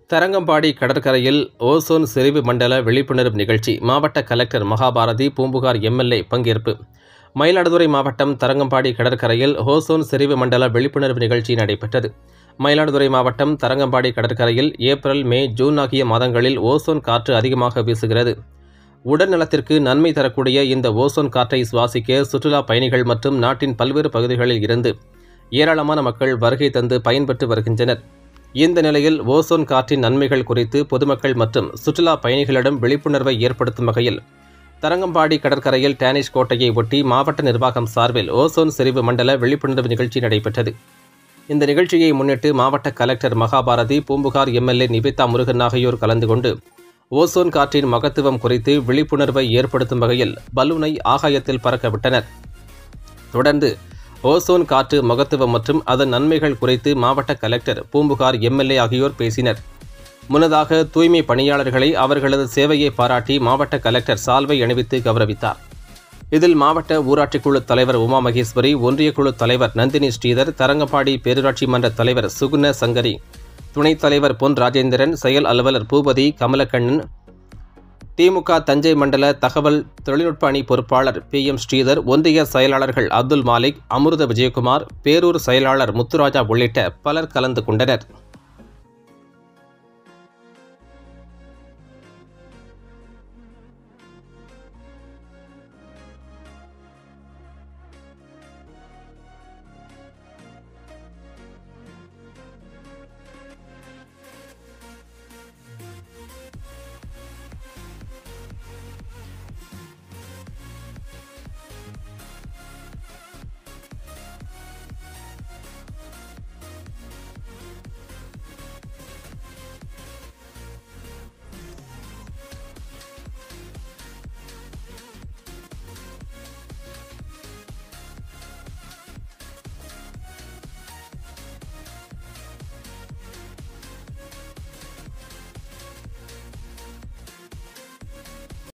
தரங்கம்பாடி கடற்கரையில் ஓசோன் செறிவு மண்டல விழிப்புணர்வு நிகழ்ச்சி. மாவட்ட கலெக்டர் மகாபாரதி, பூம்புகார் எம்எல்ஏ பங்கேற்பு. மயிலாடுதுறை மாவட்டம் தரங்கம்பாடி கடற்கரையில் ஓசோன் செறிவு மண்டல விழிப்புணர்வு நிகழ்ச்சி நடைபெற்றது. மயிலாடுதுறை மாவட்டம் தரங்கம்பாடி கடற்கரையில் ஏப்ரல், மே, ஜூன் ஆகிய மாதங்களில் ஓசோன் காற்று அதிகமாக வீசுகிறது. உடல் நலத்திற்கு நன்மை தரக்கூடிய இந்த ஓசோன் காற்றை சுவாசிக்க சுற்றுலா பயணிகள் மற்றும் நாட்டின் பல்வேறு பகுதிகளில் இருந்து ஏராளமான மக்கள் வருகை தந்து பயன்பெற்று வருகின்றனர். இந்த நிலையில் ஓசோன் காற்றின் நன்மைகள் குறித்து பொதுமக்கள் மற்றும் சுற்றுலா பயணிகளிடம் விழிப்புணர்வை ஏற்படுத்தும் வகையில் தரங்கம்பாடி கடற்கரையில் டேனிஷ் கோட்டையை ஒட்டி மாவட்ட நிர்வாகம் சார்பில் ஓசோன் செறிவு மண்டல விழிப்புணர்வு நிகழ்ச்சி நடைபெற்றது. இந்த நிகழ்ச்சியை முன்னிட்டு மாவட்ட கலெக்டர் மகாபாரதி, பூம்புகார் எம்எல்ஏ நிவேதா முருகன் ஆகியோர் கலந்து கொண்டு ஓசோன் காற்றின் மகத்துவம் குறித்து விழிப்புணர்வை ஏற்படுத்தும் வகையில் பலூனை ஆகாயத்தில் பறக்க விட்டனர். தொடர்ந்து ஓசோன் காற்று மகத்துவம் மற்றும் அதன் நன்மைகள் குறித்து மாவட்ட கலெக்டர், பூம்புகார் எம்எல்ஏ ஆகியோர் பேசினர். முன்னதாக தூய்மை பணியாளர்களை அவர்களது சேவையை பாராட்டி மாவட்ட கலெக்டர் சால்வை அணிவித்து கௌரவித்தார். இதில் மாவட்ட ஊராட்சிக்குழு தலைவர் உமா மகேஸ்வரி, ஒன்றிய குழு தலைவர் நந்தினி ஸ்ரீதர், தரங்கம்பாடி பேரூராட்சி மன்ற தலைவர் சுகுண சங்கரி, துணைத் தலைவர் பொன் ராஜேந்திரன், செயல் அலுவலர் பூபதி, கமலக்கண்ணன், திமுக தஞ்சை மண்டல தகவல் தொழில்நுட்ப அணி பொறுப்பாளர் PM ஸ்ரீதர், ஒன்றிய செயலாளர்கள் அப்துல் மாலிக், அமிர்த விஜயகுமார், பேரூர் செயலாளர் முத்துராஜா உள்ளிட்ட பலர் கலந்து கொண்டனர்.